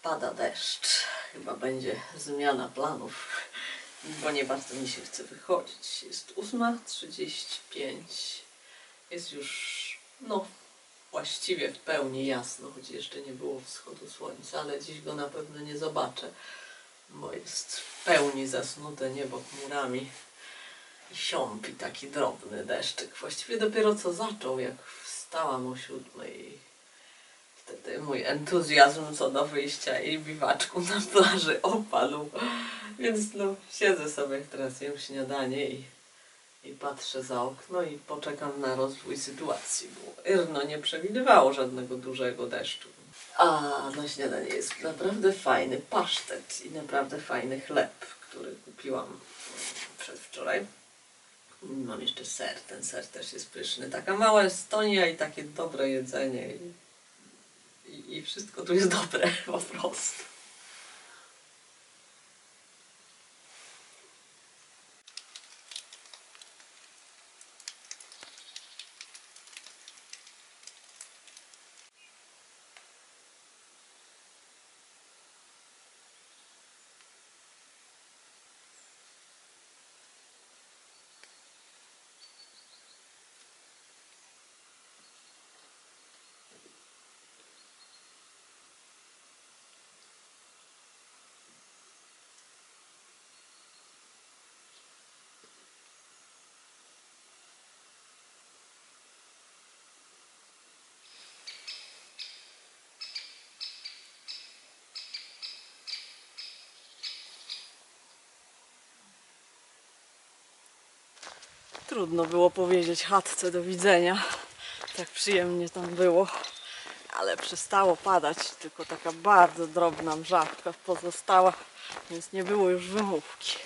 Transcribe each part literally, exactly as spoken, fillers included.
Pada deszcz. Chyba będzie zmiana planów, bo nie bardzo mi się chce wychodzić. Jest ósma trzydzieści pięć. Jest już, no, właściwie w pełni jasno, choć jeszcze nie było wschodu słońca, ale dziś go na pewno nie zobaczę, bo jest w pełni zasnute niebo chmurami i siąpi taki drobny deszczyk. Właściwie dopiero co zaczął, jak wstałam o siódmej. Wtedy mój entuzjazm co do wyjścia i biwaczku na plaży opadł. Więc no, siedzę sobie teraz, jem śniadanie i, i patrzę za okno i poczekam na rozwój sytuacji, bo Irno nie przewidywało żadnego dużego deszczu. A na śniadanie jest naprawdę fajny pasztet i naprawdę fajny chleb, który kupiłam przedwczoraj. Mam jeszcze ser, ten ser też jest pyszny. Taka mała Estonia i takie dobre jedzenie. I, i wszystko tu jest dobre po prostu. Trudno było powiedzieć chatce do widzenia, tak przyjemnie tam było, ale przestało padać, tylko taka bardzo drobna mrzawka pozostała, więc nie było już wymówki.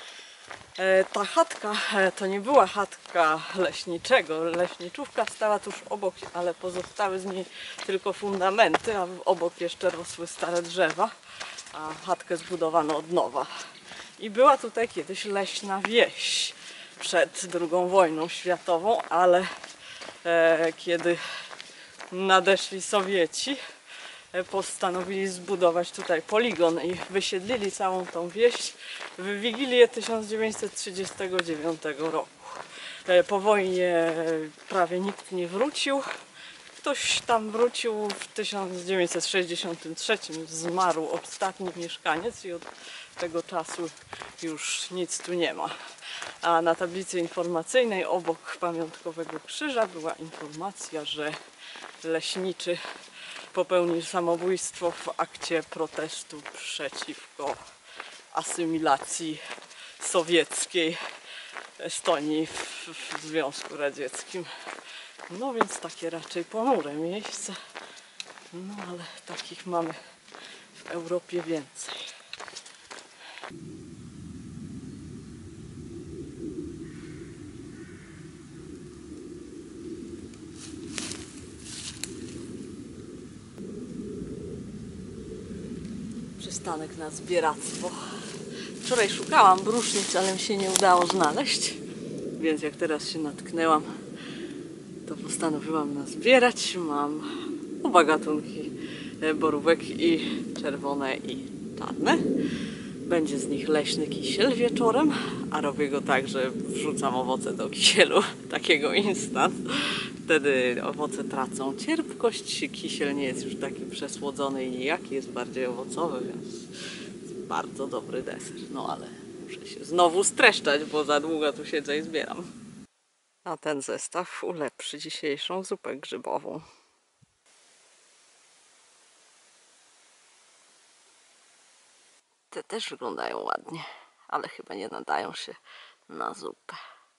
E, ta chatka e, to nie była chatka leśniczego, leśniczówka stała tuż obok, ale pozostały z niej tylko fundamenty, a obok jeszcze rosły stare drzewa, a chatkę zbudowano od nowa. I była tutaj kiedyś leśna wieś przed drugą wojną światową, ale e, kiedy nadeszli Sowieci, e, postanowili zbudować tutaj poligon i wysiedlili całą tą wieś w Wigilię tysiąc dziewięćset trzydziestego dziewiątego roku. E, po wojnie prawie nikt nie wrócił. Ktoś tam wrócił w tysiąc dziewięćset sześćdziesiątym trzecim, zmarł ostatni mieszkaniec i od tego czasu już nic tu nie ma. A na tablicy informacyjnej obok pamiątkowego krzyża była informacja, że leśniczy popełnił samobójstwo w akcie protestu przeciwko asymilacji sowieckiej Estonii w, w Związku Radzieckim. No więc takie raczej ponure miejsce, no ale takich mamy w Europie więcej. Przystanek na zbieractwo. Wczoraj szukałam brusznic, ale mi się nie udało znaleźć, więc jak teraz się natknęłam, to postanowiłam nazbierać. Mam oba gatunki borówek, i czerwone, i czarne. Będzie z nich leśny kisiel wieczorem, a robię go tak, że wrzucam owoce do kisielu, takiego instant. Wtedy owoce tracą cierpkość, kisiel nie jest już taki przesłodzony i nijaki, jest bardziej owocowy, więc jest bardzo dobry deser. No ale muszę się znowu streszczać, bo za długo tu siedzę i zbieram. A ten zestaw ulepszy dzisiejszą zupę grzybową. Te też wyglądają ładnie, ale chyba nie nadają się na zupę.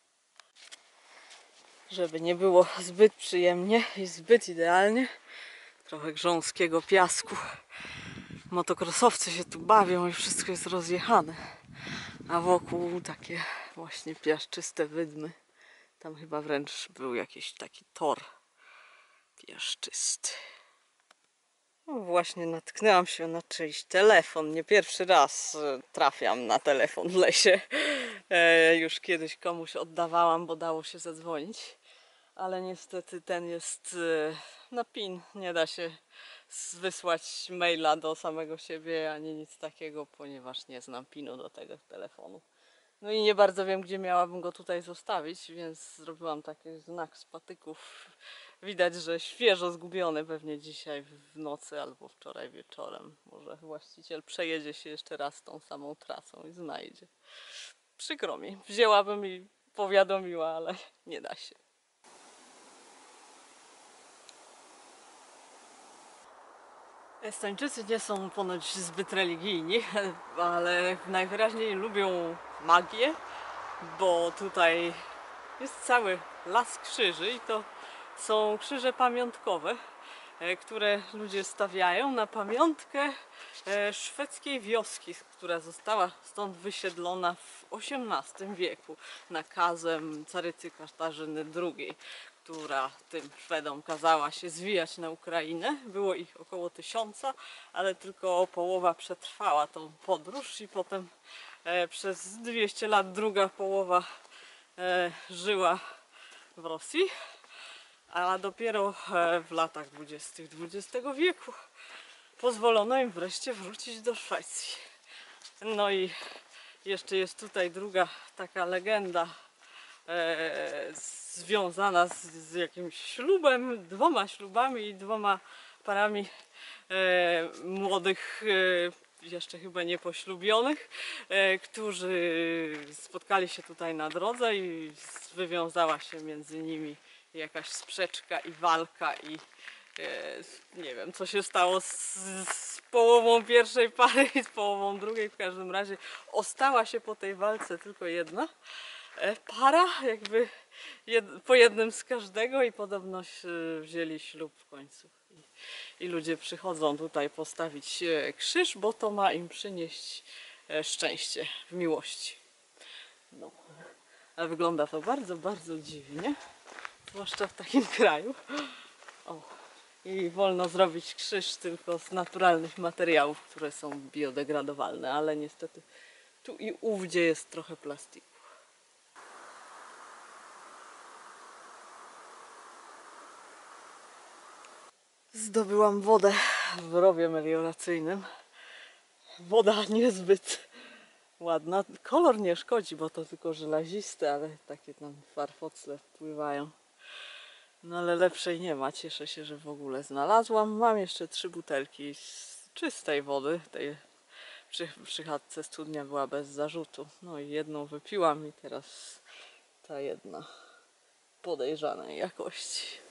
Żeby nie było zbyt przyjemnie i zbyt idealnie, trochę grząskiego piasku. Motokrosowcy się tu bawią i wszystko jest rozjechane, a wokół takie właśnie piaszczyste wydmy. Tam chyba wręcz był jakiś taki tor piaszczysty. No właśnie natknęłam się na czyjś telefon. Nie pierwszy raz trafiam na telefon w lesie. E, już kiedyś komuś oddawałam, bo dało się zadzwonić. Ale niestety ten jest na PIN. Nie da się wysłać maila do samego siebie, ani nic takiego, ponieważ nie znam pinu do tego telefonu. No i nie bardzo wiem, gdzie miałabym go tutaj zostawić, więc zrobiłam taki znak z patyków. Widać, że świeżo zgubiony, pewnie dzisiaj w nocy albo wczoraj wieczorem. Może właściciel przejedzie się jeszcze raz tą samą trasą i znajdzie. Przykro mi, wzięłabym i powiadomiła, ale nie da się. Estończycy nie są ponoć zbyt religijni, ale najwyraźniej lubią magię, bo tutaj jest cały las krzyży i to są krzyże pamiątkowe, które ludzie stawiają na pamiątkę szwedzkiej wioski, która została stąd wysiedlona w osiemnastym wieku nakazem carycy Katarzyny drugiej, która tym Szwedom kazała się zwijać na Ukrainę. Było ich około tysiąca, ale tylko połowa przetrwała tą podróż i potem e, przez dwieście lat druga połowa e, żyła w Rosji, a dopiero e, w latach dwudziestych dwudziestego wieku pozwolono im wreszcie wrócić do Szwecji. No i jeszcze jest tutaj druga taka legenda e, związana z, z jakimś ślubem, dwoma ślubami i dwoma parami e, młodych, e, jeszcze chyba niepoślubionych, e, którzy spotkali się tutaj na drodze i wywiązała się między nimi jakaś sprzeczka i walka i e, nie wiem, co się stało z, z połową pierwszej pary i z połową drugiej. W każdym razie ostała się po tej walce tylko jedna para, jakby jed, po jednym z każdego i podobno wzięli ślub w końcu. I, I ludzie przychodzą tutaj postawić krzyż, bo to ma im przynieść szczęście w miłości. No. A wygląda to bardzo, bardzo dziwnie, zwłaszcza w takim kraju. O. I wolno zrobić krzyż tylko z naturalnych materiałów, które są biodegradowalne, ale niestety tu i ówdzie jest trochę plastiku. Zdobyłam wodę w rowie melioracyjnym. Woda niezbyt ładna. Kolor nie szkodzi, bo to tylko żelaziste, ale takie tam farfocle wpływają. No ale lepszej nie ma. Cieszę się, że w ogóle znalazłam. Mam jeszcze trzy butelki z czystej wody. Tej przy, przy chatce studnia była bez zarzutu. No i jedną wypiłam i teraz ta jedna podejrzanej jakości.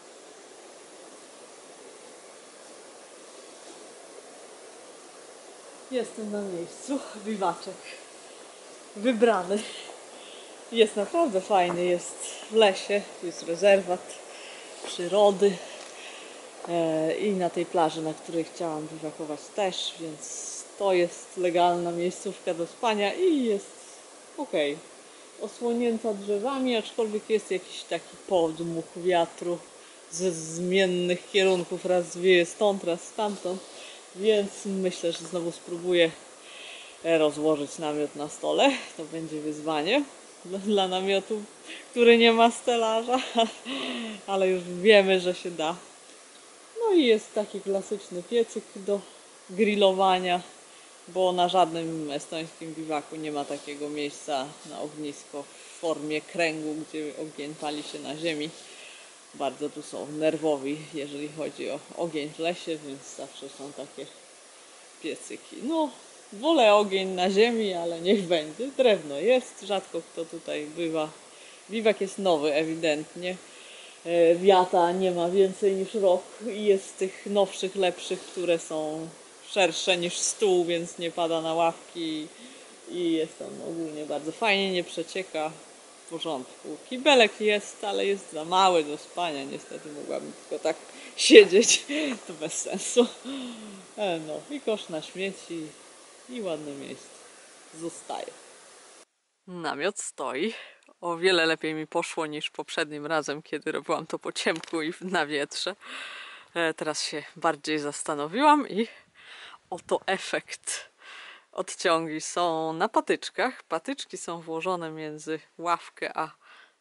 Jestem na miejscu, biwaczek wybrany. Jest naprawdę fajny, jest w lesie, tu jest rezerwat przyrody e, i na tej plaży, na której chciałam biwakować też, więc to jest legalna miejscówka do spania i jest ok. Osłonięta drzewami, aczkolwiek jest jakiś taki podmuch wiatru ze zmiennych kierunków, raz wieje stąd, raz stamtąd. Więc myślę, że znowu spróbuję rozłożyć namiot na stole. To będzie wyzwanie dla, dla namiotu, który nie ma stelaża, ale już wiemy, że się da. No i jest taki klasyczny piecyk do grillowania, bo na żadnym estońskim biwaku nie ma takiego miejsca na ognisko w formie kręgu, gdzie ogień pali się na ziemi. Bardzo tu są nerwowi, jeżeli chodzi o ogień w lesie, więc zawsze są takie piecyki. No, wolę ogień na ziemi, ale niech będzie. Drewno jest, rzadko kto tutaj bywa. Biwak jest nowy, ewidentnie. Wiata nie ma więcej niż rok i jest z tych nowszych, lepszych, które są szersze niż stół, więc nie pada na ławki i jest tam ogólnie bardzo fajnie, nie przecieka. W porządku. Kibelek jest, ale jest za mały do spania. Niestety mogłabym tylko tak siedzieć. To bez sensu. No i kosz na śmieci i ładne miejsce. Zostaje. Namiot stoi. O wiele lepiej mi poszło niż poprzednim razem, kiedy robiłam to po ciemku i na wietrze. Teraz się bardziej zastanowiłam i oto efekt. Odciągi są na patyczkach. Patyczki są włożone między ławkę a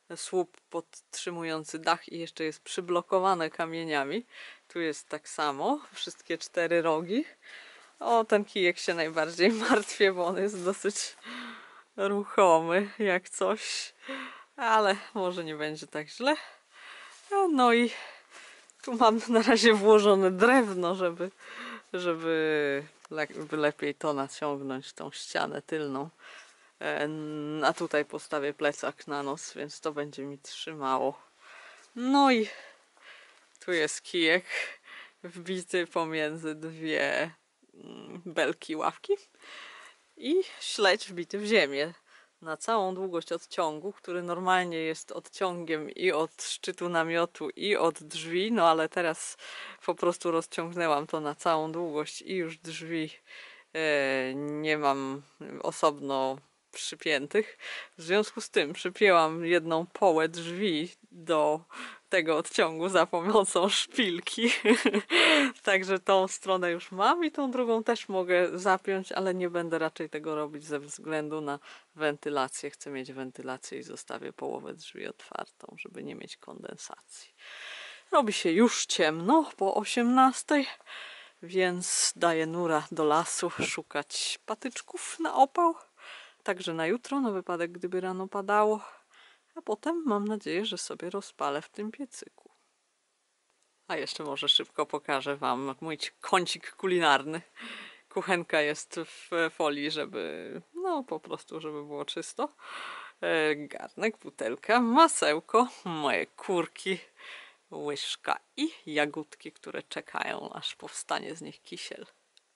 słup podtrzymujący dach i jeszcze jest przyblokowane kamieniami. Tu jest tak samo, wszystkie cztery rogi. O, ten kijek się najbardziej martwię, bo on jest dosyć ruchomy jak coś, ale może nie będzie tak źle. No i tu mam na razie włożone drewno, żeby, żeby le lepiej to naciągnąć, tą ścianę tylną. A tutaj postawię plecak na nos, więc to będzie mi trzymało. No i tu jest kijek wbity pomiędzy dwie belki ławki i śledź wbity w ziemię na całą długość odciągu, który normalnie jest odciągiem i od szczytu namiotu, i od drzwi, no ale teraz po prostu rozciągnęłam to na całą długość i już drzwi e, nie mam osobno przypiętych. W związku z tym przypięłam jedną połę drzwi do tego odciągu za pomocą szpilki. Także tą stronę już mam i tą drugą też mogę zapiąć, ale nie będę raczej tego robić ze względu na wentylację. Chcę mieć wentylację i zostawię połowę drzwi otwartą, żeby nie mieć kondensacji. Robi się już ciemno po osiemnastej, więc daję nura do lasu szukać patyczków na opał. Także na jutro, na wypadek gdyby rano padało. A potem mam nadzieję, że sobie rozpalę w tym piecyku. A jeszcze może szybko pokażę wam mój kącik kulinarny. Kuchenka jest w folii, żeby, no po prostu, żeby było czysto. Garnek, butelka, masełko, moje kurki, łyżka i jagódki, które czekają, aż powstanie z nich kisiel.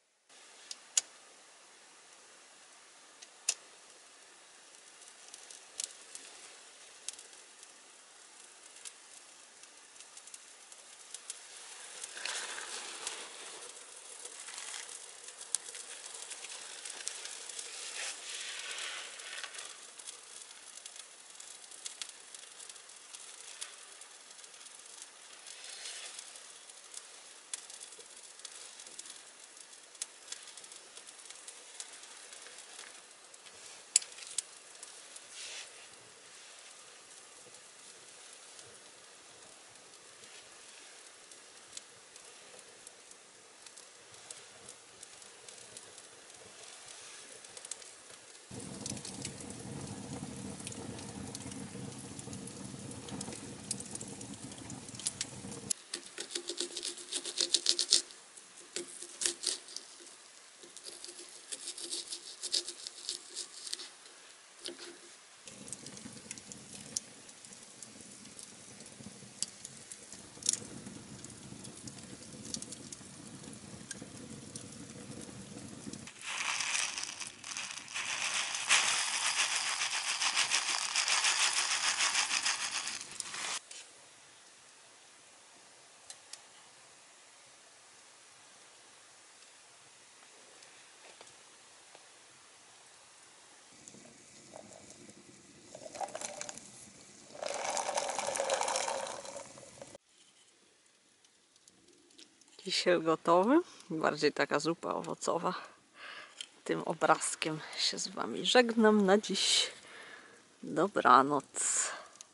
Kisiel gotowy, bardziej taka zupa owocowa. Tym obrazkiem się z wami żegnam na dziś. Dobranoc.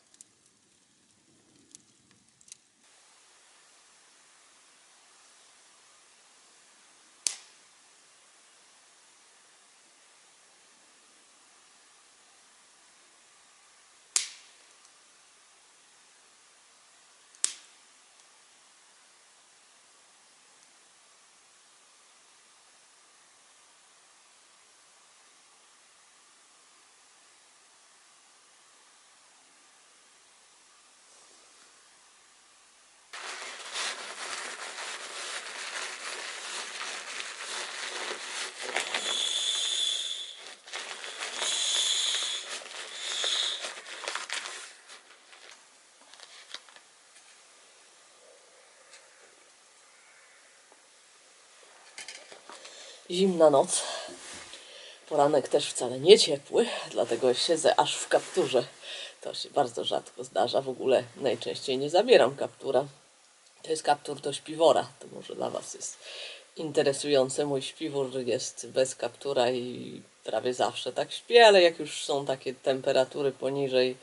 Zimna noc. Poranek też wcale nie ciepły, dlatego siedzę aż w kapturze. To się bardzo rzadko zdarza. W ogóle najczęściej nie zabieram kaptura. To jest kaptur do śpiwora. To może dla was jest interesujące. Mój śpiwór jest bez kaptura i prawie zawsze tak śpię, ale jak już są takie temperatury poniżej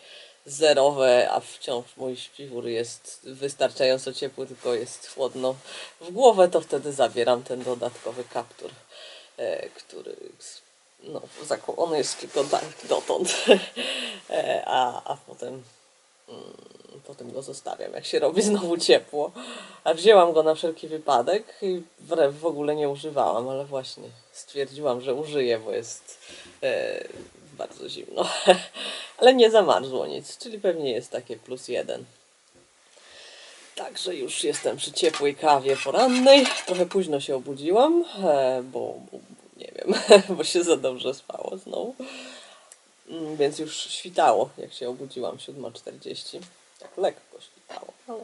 zerowe, a wciąż mój śpiwór jest wystarczająco ciepły, tylko jest chłodno w głowę, to wtedy zabieram ten dodatkowy kaptur, e, który no, on jest tylko tak dotąd, e, a, a potem mm, potem go zostawiam, jak się robi znowu ciepło. A wzięłam go na wszelki wypadek i w, w ogóle nie używałam, ale właśnie stwierdziłam, że użyję, bo jest e, bardzo zimno. Ale nie zamarzło nic, czyli pewnie jest takie plus jeden. Także już jestem przy ciepłej kawie porannej. Trochę późno się obudziłam, e, bo, bo nie wiem, bo się za dobrze spało znowu. Więc już świtało, jak się obudziłam, siódma czterdzieści. Tak lekko świtało, ale...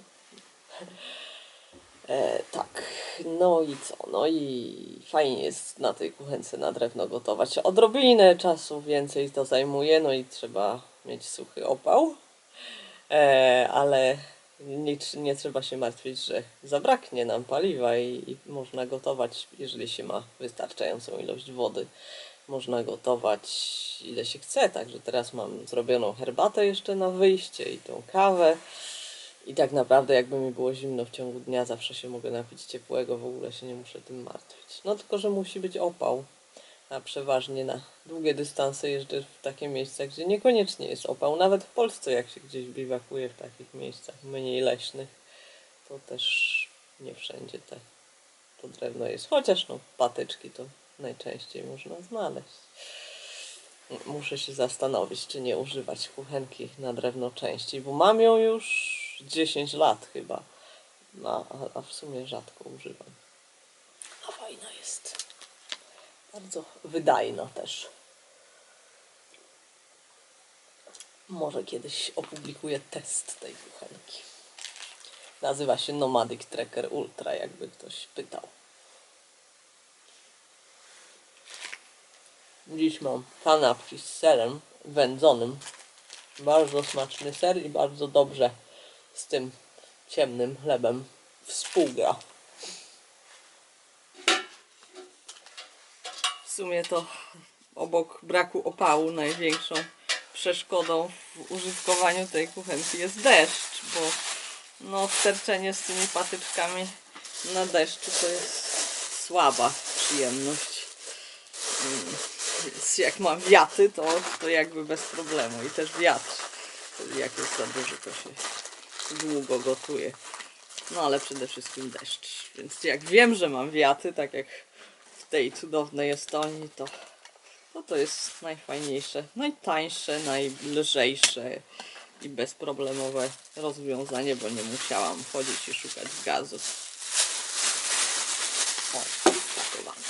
E, tak, no i co? No i fajnie jest na tej kuchence na drewno gotować. Odrobinę czasu więcej to zajmuje, no i trzeba mieć suchy opał. E, ale nie, nie trzeba się martwić, że zabraknie nam paliwa i, i można gotować, jeżeli się ma wystarczającą ilość wody. Można gotować ile się chce, także teraz mam zrobioną herbatę jeszcze na wyjście i tą kawę. I tak naprawdę jakby mi było zimno w ciągu dnia, zawsze się mogę napić ciepłego, w ogóle się nie muszę tym martwić. No tylko, że musi być opał, a przeważnie na długie dystanse jeżdżę w takie miejsca, gdzie niekoniecznie jest opał. Nawet w Polsce, jak się gdzieś biwakuje w takich miejscach mniej leśnych, to też nie wszędzie te, to drewno jest. Chociaż no, patyczki to najczęściej można znaleźć. Muszę się zastanowić, czy nie używać kuchenki na drewno częściej, bo mam ją już dziesięć lat chyba, no, a, a w sumie rzadko używam. A fajna jest. Bardzo wydajna też. Może kiedyś opublikuję test tej kuchenki. Nazywa się Nomadic Tracker Ultra, jakby ktoś pytał. Dziś mam kanapki z serem wędzonym. Bardzo smaczny ser i bardzo dobrze z tym ciemnym chlebem współgra. W sumie to obok braku opału największą przeszkodą w użytkowaniu tej kuchenki jest deszcz, bo no sterczenie z tymi patyczkami na deszczu to jest słaba przyjemność. Więc jak mam wiaty, to, to jakby bez problemu. I też wiatr, jak jest za duży, to się długo gotuje. No ale przede wszystkim deszcz. Więc jak wiem, że mam wiaty, tak jak w tej cudownej Estonii, to to, to jest najfajniejsze, najtańsze, najlżejsze i bezproblemowe rozwiązanie, bo nie musiałam chodzić i szukać gazu. O, pakowane.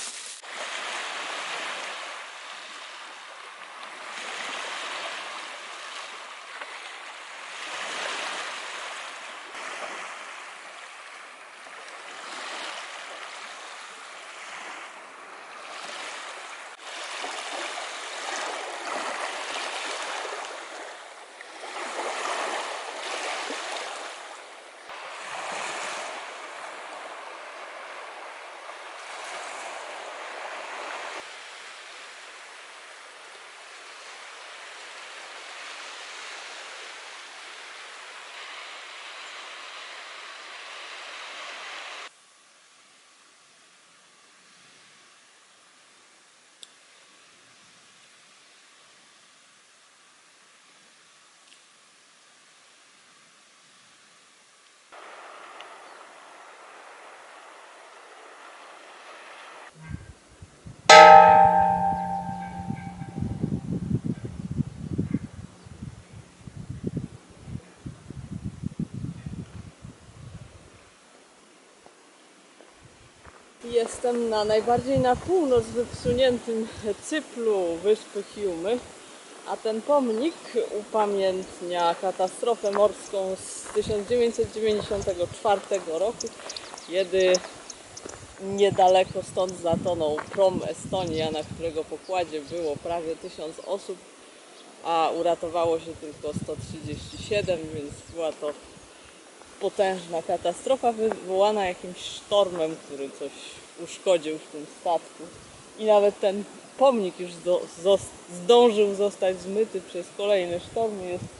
Jestem na najbardziej na północ wysuniętym cyplu wyspy Hiumy, a ten pomnik upamiętnia katastrofę morską z tysiąc dziewięćset dziewięćdziesiątego czwartego roku, kiedy niedaleko stąd zatonął prom Estonia, na którego pokładzie było prawie tysiąc osób, a uratowało się tylko sto trzydzieści siedem, więc była to potężna katastrofa wywołana jakimś sztormem, który coś uszkodził w tym statku. I nawet ten pomnik już zdążył zostać zmyty przez kolejny sztorm i jest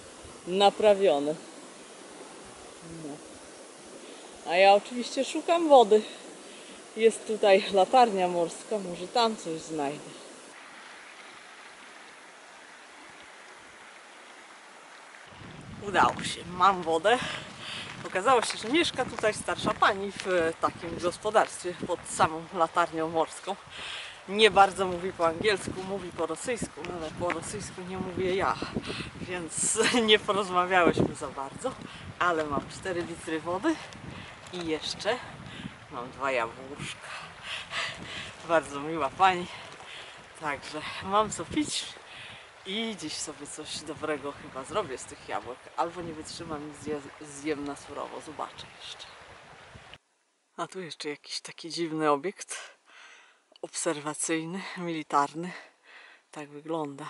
naprawione. No. A ja oczywiście szukam wody. Jest tutaj latarnia morska, może tam coś znajdę. Udało się, mam wodę. Okazało się, że mieszka tutaj starsza pani w takim gospodarstwie pod samą latarnią morską. Nie bardzo mówi po angielsku, mówi po rosyjsku, ale po rosyjsku nie mówię ja, więc nie porozmawiałyśmy za bardzo, ale mam cztery litry wody i jeszcze mam dwa jabłuszka. Bardzo miła pani, także mam co pić i dziś sobie coś dobrego chyba zrobię z tych jabłek, albo nie wytrzymam i zje, zjem na surowo, zobaczę jeszcze. A tu jeszcze jakiś taki dziwny obiekt obserwacyjny, militarny. Tak wygląda.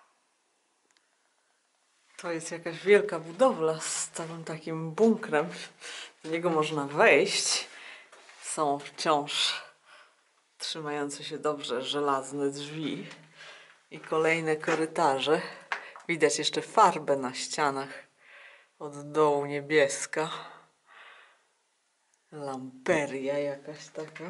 To jest jakaś wielka budowla z całym takim bunkrem. Do niego można wejść. Są wciąż trzymające się dobrze żelazne drzwi i kolejne korytarze. Widać jeszcze farbę na ścianach. Od dołu niebieska. Lamperia jakaś taka.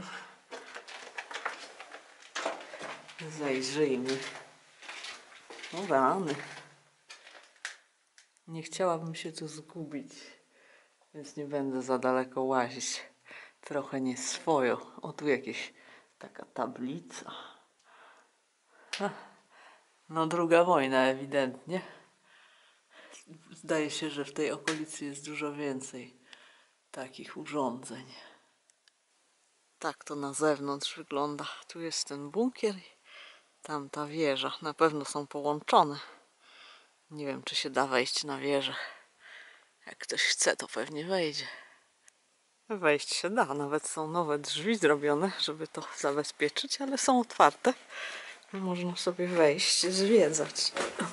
Zajrzyjmy. O rany. Nie chciałabym się tu zgubić, więc nie będę za daleko łazić. Trochę nie swojo. O, tu jakieś taka tablica. Ha. No druga wojna ewidentnie. Zdaje się, że w tej okolicy jest dużo więcej takich urządzeń. Tak to na zewnątrz wygląda. Tu jest ten bunkier i tam ta wieża. Na pewno są połączone. Nie wiem, czy się da wejść na wieżę. Jak ktoś chce, to pewnie wejdzie. Wejść się da. Nawet są nowe drzwi zrobione, żeby to zabezpieczyć, ale są otwarte. Można sobie wejść, zwiedzać.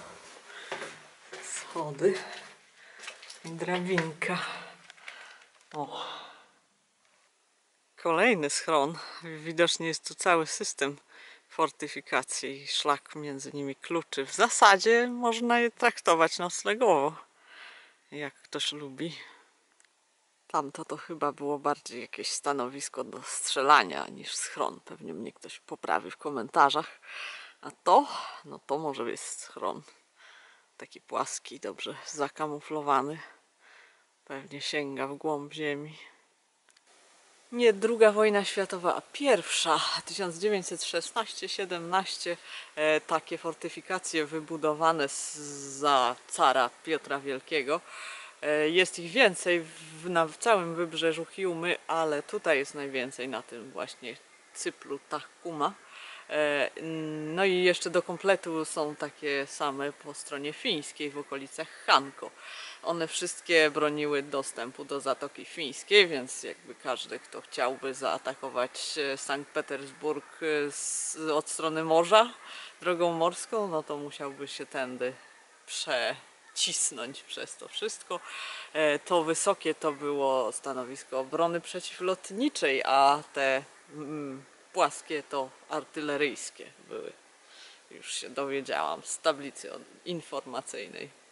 Schody. Drabinka. O. Kolejny schron. Widocznie jest tu cały system fortyfikacji i szlak między nimi kluczy. W zasadzie można je traktować noclegowo, jak ktoś lubi. Tamto to chyba było bardziej jakieś stanowisko do strzelania niż schron. Pewnie mnie ktoś poprawi w komentarzach. A to? No to może jest schron. Taki płaski, dobrze zakamuflowany. Pewnie sięga w głąb ziemi. Nie druga wojna światowa, a pierwsza. tysiąc dziewięćset szesnaście siedemnaście. E, takie fortyfikacje wybudowane z, za cara Piotra Wielkiego. E, jest ich więcej w, na w całym wybrzeżu Hiumy, ale tutaj jest najwięcej na tym właśnie cyplu Tachkuma. No i jeszcze do kompletu są takie same po stronie fińskiej w okolicach Hanko. One wszystkie broniły dostępu do Zatoki Fińskiej, więc jakby każdy, kto chciałby zaatakować Sankt Petersburg z, od strony morza drogą morską, no to musiałby się tędy przecisnąć przez to wszystko. To wysokie to było stanowisko obrony przeciwlotniczej, a te mm, płaskie to artyleryjskie były. Już się dowiedziałam z tablicy informacyjnej.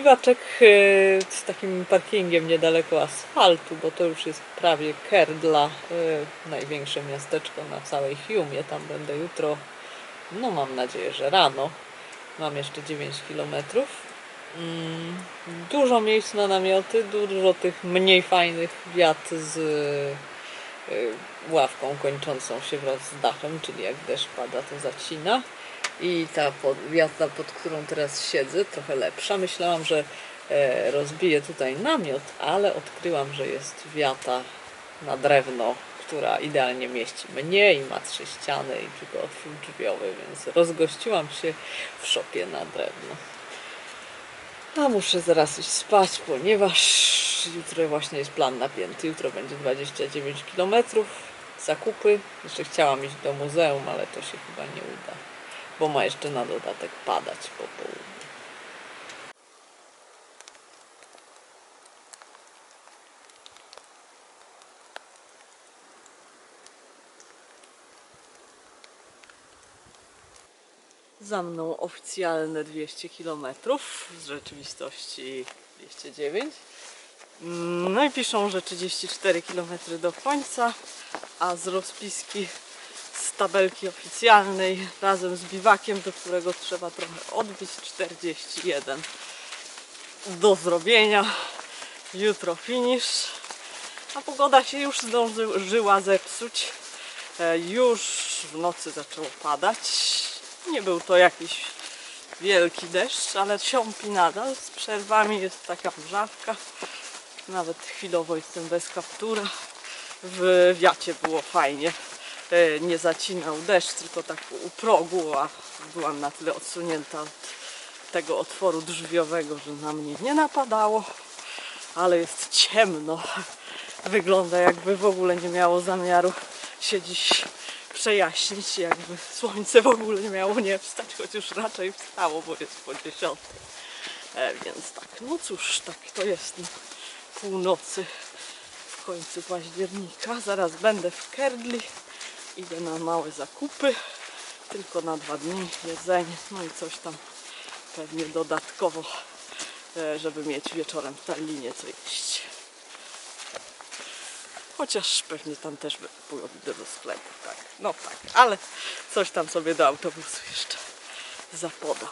biwaczek z takim parkingiem niedaleko asfaltu, bo to już jest prawie Kerdla, największe miasteczko na całej Hiumie. Tam będę jutro, no mam nadzieję, że rano. Mam jeszcze dziewięć kilometrów. Dużo miejsc na namioty, dużo tych mniej fajnych wiat z ławką kończącą się wraz z dachem, czyli jak deszcz pada, to zacina. I ta pod, wiata, pod którą teraz siedzę, trochę lepsza. Myślałam, że e, rozbiję tutaj namiot, ale odkryłam, że jest wiata na drewno, która idealnie mieści mnie i ma trzy ściany i tylko otwór drzwiowy, więc rozgościłam się w szopie na drewno. A muszę zaraz iść spać, ponieważ jutro właśnie jest plan napięty. Jutro będzie dwadzieścia dziewięć kilometrów, zakupy. Jeszcze chciałam iść do muzeum, ale to się chyba nie uda, bo ma jeszcze na dodatek padać po południu. Za mną oficjalne dwieście kilometrów, z rzeczywistości dwieście dziewięć. No i piszą, że trzydzieści cztery kilometry do końca, a z rozpiski z tabelki oficjalnej razem z biwakiem, do którego trzeba trochę odbić, czterdzieści jeden do zrobienia. Jutro finish, a pogoda się już zdążyła zepsuć. Już w nocy zaczęło padać. Nie był to jakiś wielki deszcz, ale siąpi nadal. Z przerwami jest taka mrzawka. Nawet chwilowo jestem bez kaptura. W wiacie było fajnie. Nie zacinał deszcz, tylko tak u progu, a byłam na tyle odsunięta od tego otworu drzwiowego, że na mnie nie napadało. Ale jest ciemno. Wygląda, jakby w ogóle nie miało zamiaru się dziś przejaśnić, jakby słońce w ogóle nie miało nie wstać, choć już raczej wstało, bo jest po dziesiątej. E, więc tak, no cóż, tak to jest na północy w końcu października. Zaraz będę w Kerdli, idę na małe zakupy, tylko na dwa dni, jedzenie, no i coś tam pewnie dodatkowo, e, żeby mieć wieczorem w Tallinie co jeść. Chociaż pewnie tam też pójdę do sklepu, tak, no tak, ale coś tam sobie do autobusu jeszcze zapodam.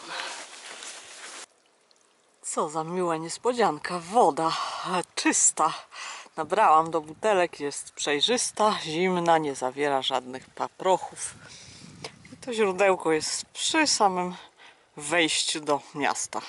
Co za miła niespodzianka, woda czysta. Nabrałam do butelek, jest przejrzysta, zimna, nie zawiera żadnych paprochów. I to źródełko jest przy samym wejściu do miasta.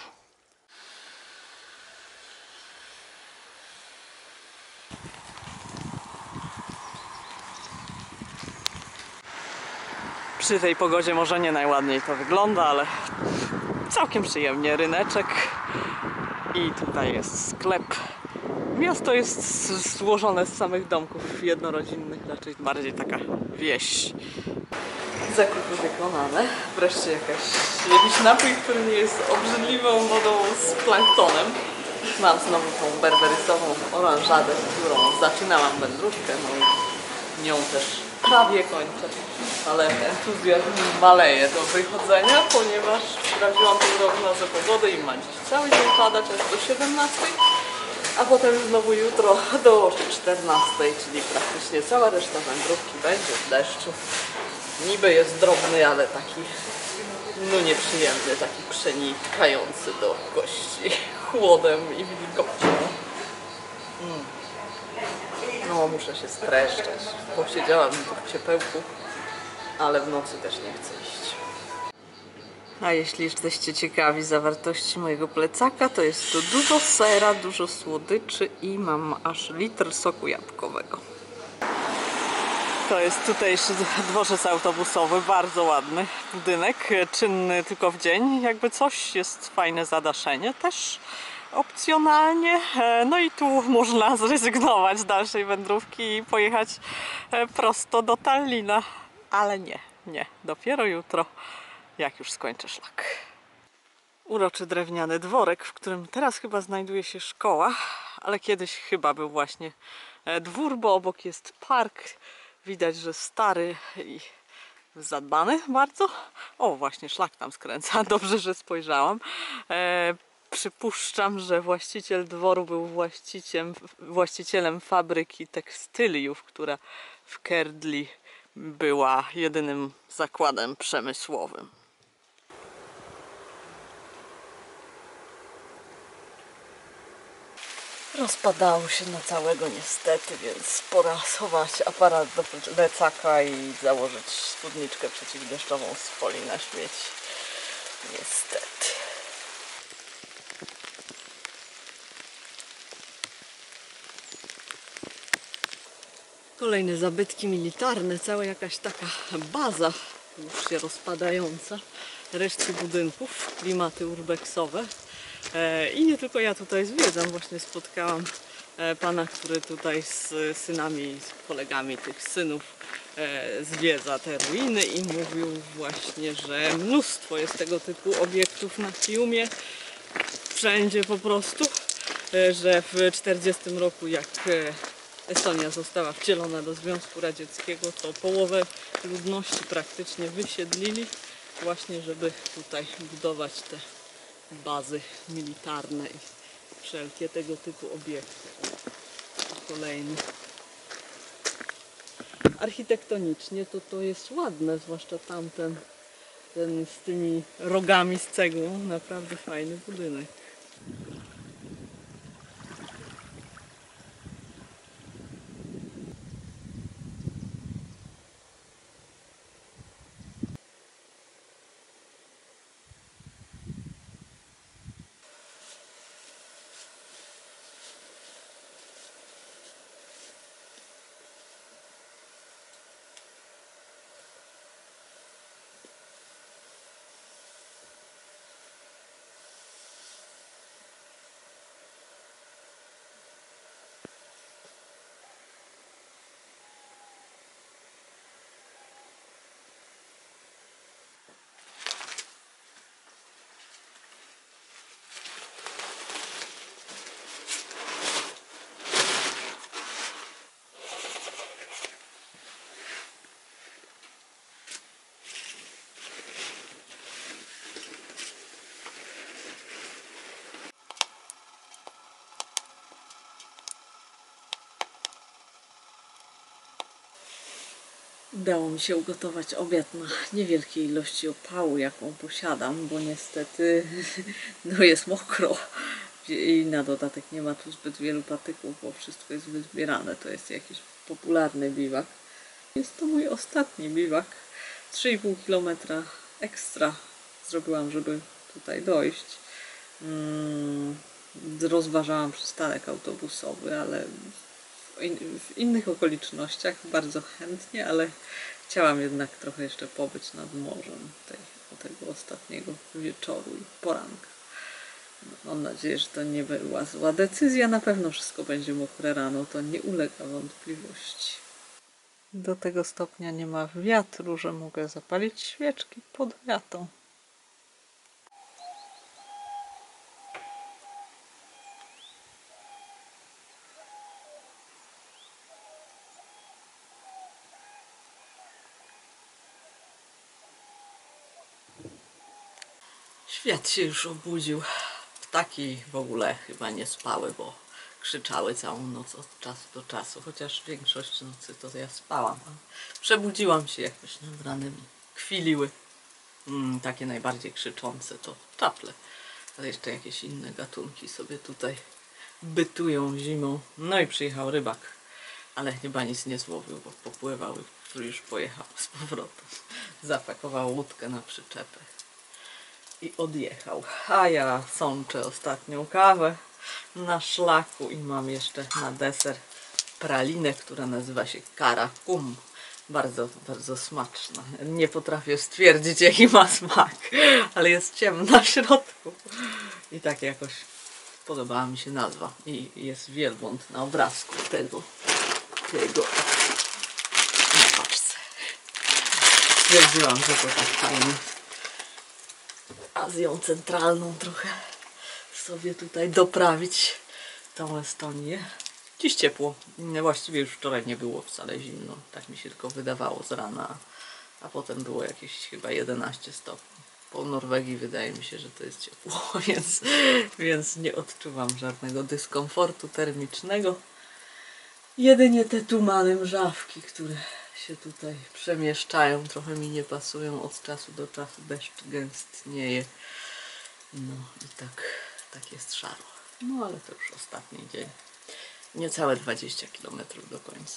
Przy tej pogodzie może nie najładniej to wygląda, ale całkiem przyjemnie. Ryneczek i tutaj jest sklep. Miasto jest złożone z samych domków jednorodzinnych, raczej bardziej taka wieś. Zakupy wykonane. Wreszcie jakaś, jakiś napój, który nie jest obrzydliwą wodą z planktonem. Mam znowu tą berberysową oranżadę, którą zaczynałam wędrówkę, no i nią też prawie kończę, ale entuzjazm maleje do wychodzenia, ponieważ sprawdziłam prognozę pogody i ma dziś cały dzień padać aż do siedemnastej, a potem znowu jutro do czternastej, czyli praktycznie cała reszta wędrówki będzie w deszczu. Niby jest drobny, ale taki no nieprzyjemny, taki przenikający do kości chłodem i wilgocią. Mm. No, muszę się streszczać. Posiedziałam tu w ciepełku, ale w nocy też nie chcę iść. A jeśli jesteście ciekawi zawartości mojego plecaka, to jest tu dużo sera, dużo słodyczy i mam aż litr soku jabłkowego. To jest tutejszy dworzec autobusowy, bardzo ładny budynek, czynny tylko w dzień, jakby coś, jest fajne zadaszenie też. Opcjonalnie, no i tu można zrezygnować z dalszej wędrówki i pojechać prosto do Tallina, ale nie, nie, dopiero jutro, jak już skończę szlak. Uroczy drewniany dworek, w którym teraz chyba znajduje się szkoła, ale kiedyś chyba był właśnie dwór, bo obok jest park, widać, że stary i zadbany bardzo. O, właśnie szlak tam skręca, dobrze, że spojrzałam. Przypuszczam, że właściciel dworu był właścicielem, właścicielem fabryki tekstyliów, która w Kerdli była jedynym zakładem przemysłowym. Rozpadało się na całego niestety, więc pora schować aparat do plecaka i założyć spódniczkę przeciwdeszczową z folii na śmieci. Niestety. Kolejne zabytki militarne, cała jakaś taka baza już się rozpadająca, resztki budynków, klimaty urbexowe. I nie tylko ja tutaj zwiedzam, właśnie spotkałam pana, który tutaj z synami, z kolegami tych synów zwiedza te ruiny i mówił właśnie, że mnóstwo jest tego typu obiektów na Fiumie, wszędzie po prostu, że w tysiąc dziewięćset czterdziestym roku, jak Estonia została wcielona do Związku Radzieckiego, to połowę ludności praktycznie wysiedlili właśnie, żeby tutaj budować te bazy militarne i wszelkie tego typu obiekty. Kolejny. Architektonicznie to to jest ładne, zwłaszcza tamten ten z tymi rogami z cegłą, naprawdę fajny budynek. Udało mi się ugotować obiad na niewielkiej ilości opału, jaką posiadam, bo niestety no jest mokro i na dodatek nie ma tu zbyt wielu patyków, bo wszystko jest wyzbierane. To jest jakiś popularny biwak. Jest to mój ostatni biwak. trzy i pół kilometra ekstra zrobiłam, żeby tutaj dojść. Hmm, rozważałam przystanek autobusowy, ale w innych okolicznościach bardzo chętnie, ale chciałam jednak trochę jeszcze pobyć nad morzem tej, tego ostatniego wieczoru i poranka. Mam nadzieję, że to nie była zła decyzja. Na pewno wszystko będzie mokre rano, to nie ulega wątpliwości. Do tego stopnia nie ma wiatru, że mogę zapalić świeczki pod wiatą. Świat się już obudził. Ptaki w ogóle chyba nie spały, bo krzyczały całą noc od czasu do czasu, chociaż większość nocy to ja spałam. Przebudziłam się jakoś nad ranem i kwiliły. Mm, takie najbardziej krzyczące to czaple, ale jeszcze jakieś inne gatunki sobie tutaj bytują zimą. No i przyjechał rybak, ale chyba nic nie złowił, bo popływał i już pojechał z powrotem. Zapakował łódkę na przyczepę i odjechał. A ja sączę ostatnią kawę na szlaku i mam jeszcze na deser pralinę, która nazywa się Karakum. Bardzo, bardzo smaczna. Nie potrafię stwierdzić, jaki ma smak, ale jest ciemna w środku. I tak jakoś podobała mi się nazwa. I jest wielbłąd na obrazku tego, tego na paczce. Stwierdziłam, że to tak fajnie. Azją centralną trochę sobie tutaj doprawić tą Estonię. Dziś ciepło. Właściwie już wczoraj nie było wcale zimno. Tak mi się tylko wydawało z rana. A potem było jakieś chyba jedenaście stopni. Po Norwegii wydaje mi się, że to jest ciepło, więc, więc nie odczuwam żadnego dyskomfortu termicznego. Jedynie te tumany mrzawki, które się tutaj przemieszczają, trochę mi nie pasują. Od czasu do czasu deszcz gęstnieje. No i tak, tak jest szaro. No ale to już ostatni dzień. Niecałe dwadzieścia kilometrów do końca.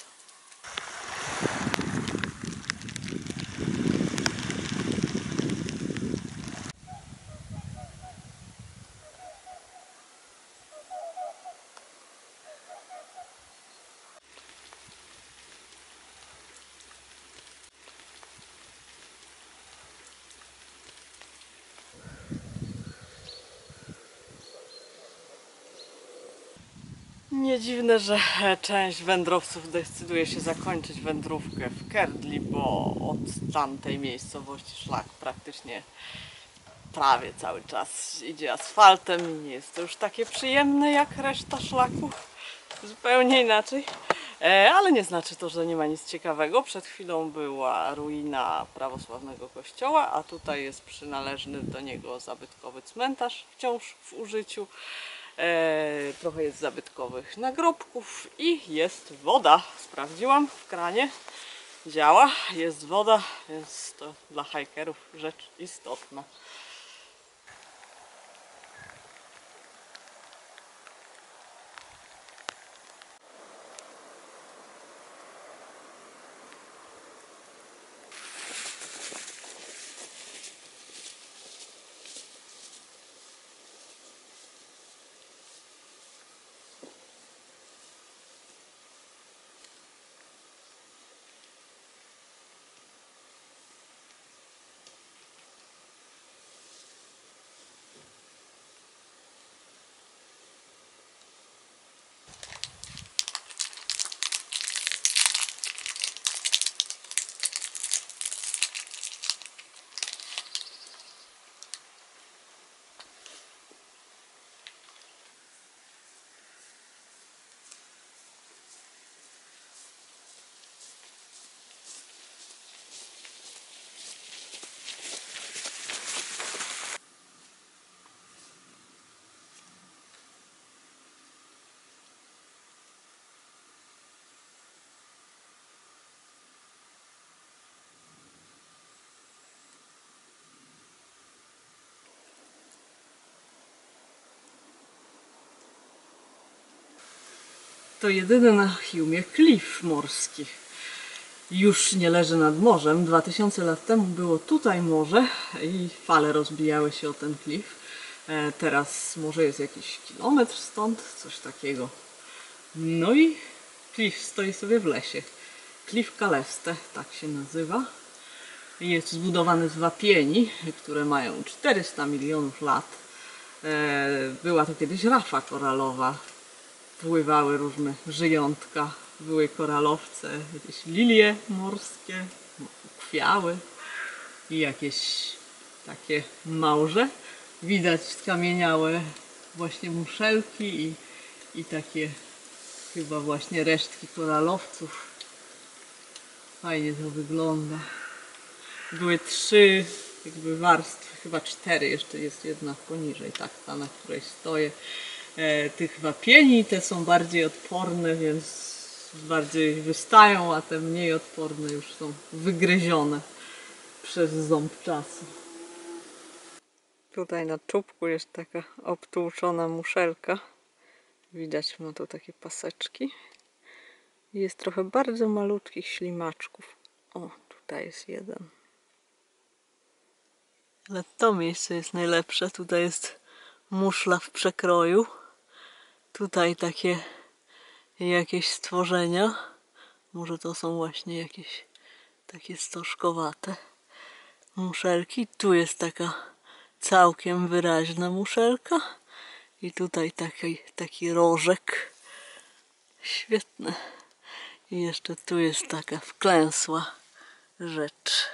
Nie dziwne, że część wędrowców decyduje się zakończyć wędrówkę w Kerdli, bo od tamtej miejscowości szlak praktycznie prawie cały czas idzie asfaltem i nie jest to już takie przyjemne jak reszta szlaku. Zupełnie inaczej. E, ale nie znaczy to, że nie ma nic ciekawego. Przed chwilą była ruina prawosławnego kościoła, a tutaj jest przynależny do niego zabytkowy cmentarz wciąż w użyciu. E, trochę jest zabytkowych nagrobków i jest woda. Sprawdziłam w kranie. Działa, jest woda, więc to dla hajkerów rzecz istotna. To jedyny na Hiumie klif morski. Już nie leży nad morzem. Dwa tysiące lat temu było tutaj morze i fale rozbijały się o ten klif. E, teraz morze jest jakiś kilometr stąd, coś takiego. No i klif stoi sobie w lesie. Klif Kaleste, tak się nazywa. Jest zbudowany z wapieni, które mają czterysta milionów lat. E, była to kiedyś rafa koralowa. Pływały różne żyjątka, były koralowce, jakieś lilie morskie, kwiały i jakieś takie małże. Widać skamieniałe właśnie muszelki i, i takie chyba właśnie resztki koralowców. Fajnie to wygląda. Były trzy jakby warstwy, chyba cztery, jeszcze jest jedna poniżej, tak, ta na której stoję. E, tych wapieni, te są bardziej odporne, więc bardziej wystają, a te mniej odporne już są wygryzione przez ząb czasu. Tutaj na czubku jest taka obtłuczona muszelka. Widać, ma tu takie paseczki. Jest trochę bardzo malutkich ślimaczków. O, tutaj jest jeden. Ale to miejsce jest najlepsze. Tutaj jest muszla w przekroju. Tutaj takie jakieś stworzenia. Może to są właśnie jakieś takie stożkowate muszelki. Tu jest taka całkiem wyraźna muszelka. I tutaj taki, taki rożek. Świetne. I jeszcze tu jest taka wklęsła rzecz.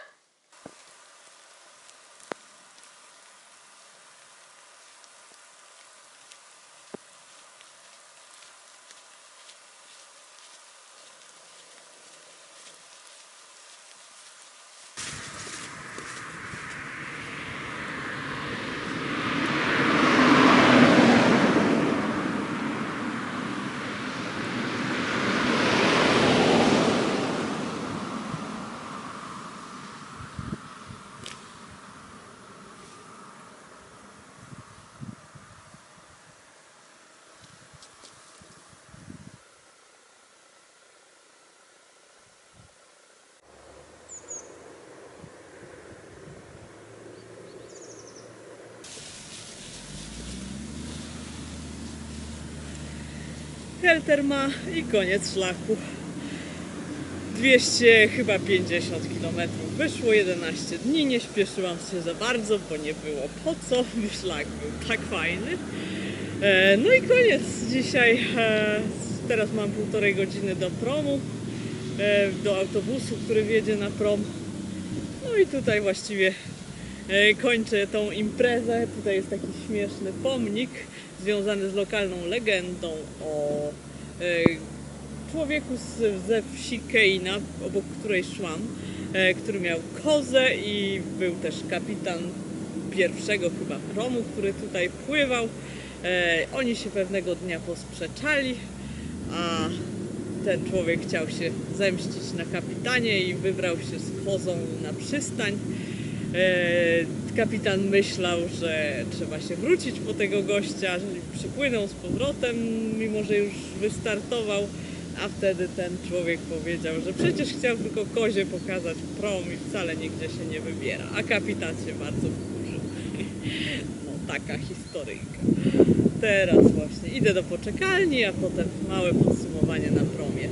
Helter ma i koniec szlaku. dwieście chyba pięćdziesiąt kilometrów wyszło, jedenaście dni, nie śpieszyłam się za bardzo, bo nie było po co, szlak był tak fajny. E, no i koniec dzisiaj. E, teraz mam półtorej godziny do promu, e, do autobusu, który wjedzie na prom. No i tutaj właściwie e, kończę tą imprezę. Tutaj jest taki śmieszny pomnik związany z lokalną legendą o e, człowieku z, ze wsi Keina, obok której szłam, e, który miał kozę i był też kapitan pierwszego chyba promu, który tutaj pływał. E, oni się pewnego dnia posprzeczali, a ten człowiek chciał się zemścić na kapitanie i wybrał się z kozą na przystań. E, kapitan myślał, że trzeba się wrócić po tego gościa, że przypłynął z powrotem, mimo że już wystartował. A wtedy ten człowiek powiedział, że przecież chciał tylko kozie pokazać prom i wcale nigdzie się nie wybiera. A kapitan się bardzo wkurzył. No taka historyjka. Teraz właśnie idę do poczekalni, a potem małe podsumowanie na promie.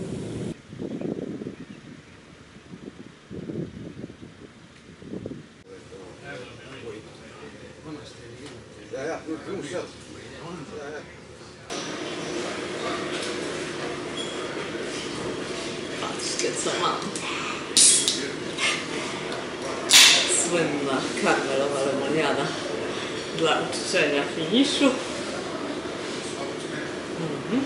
Ja, ja, już, już. Ja, ja. Patrzcie, co mam. Słynna karmelowa lemoniada dla uczczenia finiszu. Mhm.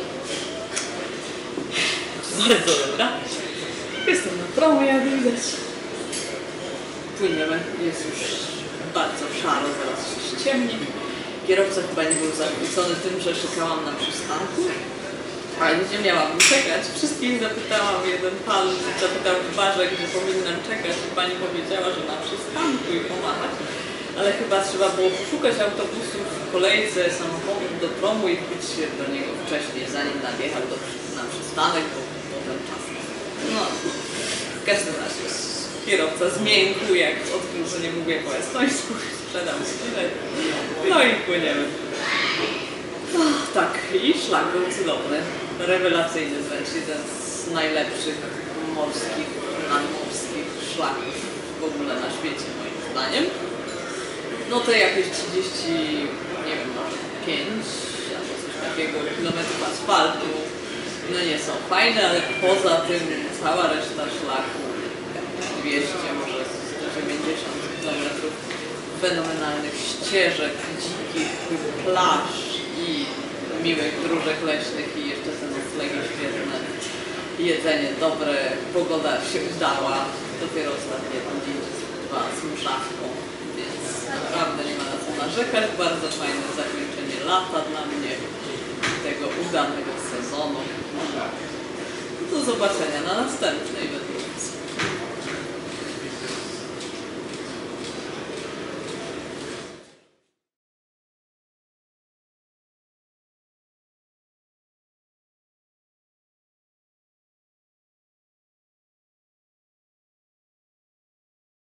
Bardzo dobra. Jestem na promie, jak widać. Płyniemy. Jest już bardzo szaro, zaraz się ściemni. Kierowca chyba nie był zachwycony tym, że czekałam na przystanku. Ale gdzie miałam czekać? Wszystkich zapytałam, jeden pan zapytał w barze, gdzie powinnam czekać i pani powiedziała, że na przystanku i pomachać. Ale chyba trzeba było szukać autobusów w kolejce samochodu do promu i wbić się do niego wcześniej, zanim nadjechał do, na przystanek, bo potem czas. No, w każdym razie kierowca zmiękł, jak odkrył, że nie mówię po estońsku, sprzedał mi bilet. No i płyniemy. Oh, tak, i szlak był cudowny, rewelacyjny wręcz, jeden z najlepszych morskich, nadmorskich szlaków w ogóle na świecie moim zdaniem. No te jakieś trzydzieści, nie wiem, może pięć albo coś takiego kilometrów asfaltu, no nie są fajne, ale poza tym cała reszta szlaku, dwieście, może sto dziewięćdziesiąt kilometrów fenomenalnych ścieżek, dzikich plaż i miłych dróżek leśnych i jeszcze te noclegi świetne, jedzenie dobre, pogoda się udała, dopiero ostatnie dzień dwa z mszawką, więc naprawdę nie ma na co narzekać, bardzo fajne zakończenie lata dla mnie, tego udanego sezonu. Do zobaczenia na następnej.